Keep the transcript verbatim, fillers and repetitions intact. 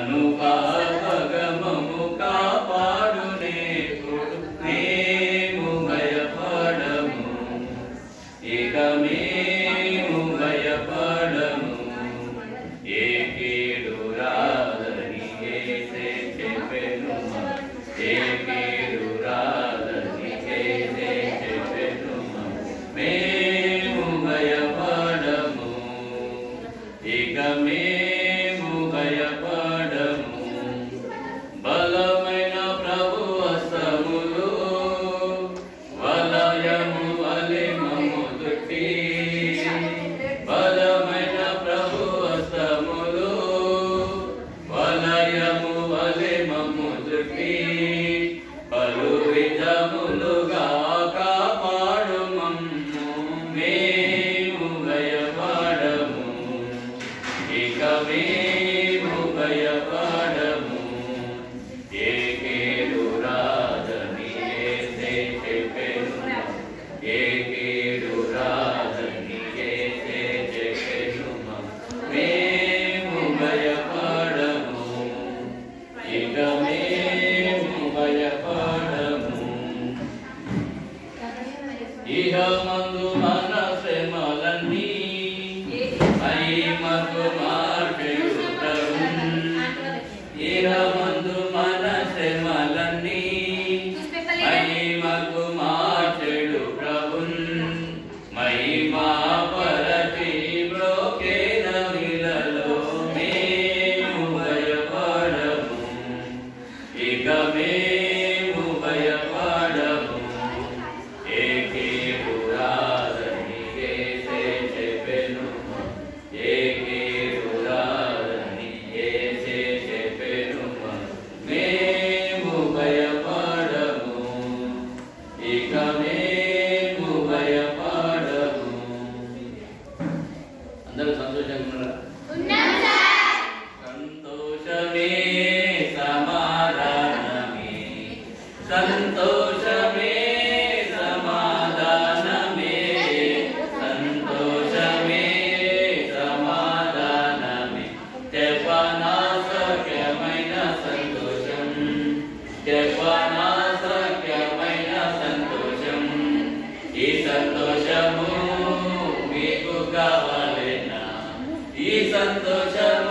అనుపాపగమము కాపాడునే మేము భయపడము ఇక మేము భయపడము ఏ కీడు రాదని యేసే చెప్పెను ఏ కీడు రాదని యేసే చెప్పెను మేము భయపడము ఇక మేము భయపడము బలమైన ప్రభు హస్తములు వలయము వలె మమ్ము చుట్టి బలమైన ప్రభు హస్తములు వలయము వలె మమ్ము చుట్టి పలు విధములుగా కాపాడు మమ్ము మేము భయపడము ఇక మేము భయపడము ఏ కీడు రాదని యేసే చెప్పెను ఏ కీడు రాదని యేసే చెప్పెను మేము భయపడము ఇక మేము భయపడము ఇహ మందు మన శ్రమలన్నీ మహిమకు మార్చెడు ప్రభున్ ఇహ మందు మన శ్రమలన్నీ మహిమకు మార్చెడు ప్రభున్ మహిమా పరచి బ్రోకేన విలలో మేము భయపడము ఇక మేము భయపడము ఏ కీడు రాదని యేసే చెప్పెను ఏ కీడు రాదని యేసే చెప్పెను మేము భయపడము ఇక మేము భయపడము అందరూ సంతోషంగా ఉన్నారా? సంతోషమే సమాధానమే సంతోషమే సమాధానమే సంతోషమే సమాధానమే చెప్పనా సఖ్యమైన సంతోషం చెప్పనా సఖ్యమైన సంతోషం ఈ సంతోషము మీకు కావాలేనా ఈ సంతోషం